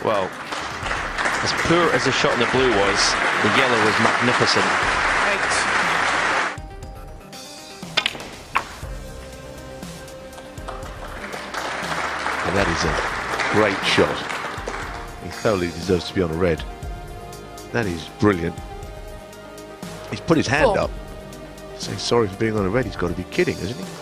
Well, as poor as the shot in the blue was, the yellow was magnificent. And that is a great shot. He thoroughly deserves to be on a red. That is brilliant. He's put his hand up. Saying sorry for being on a red. He's got to be kidding, isn't he?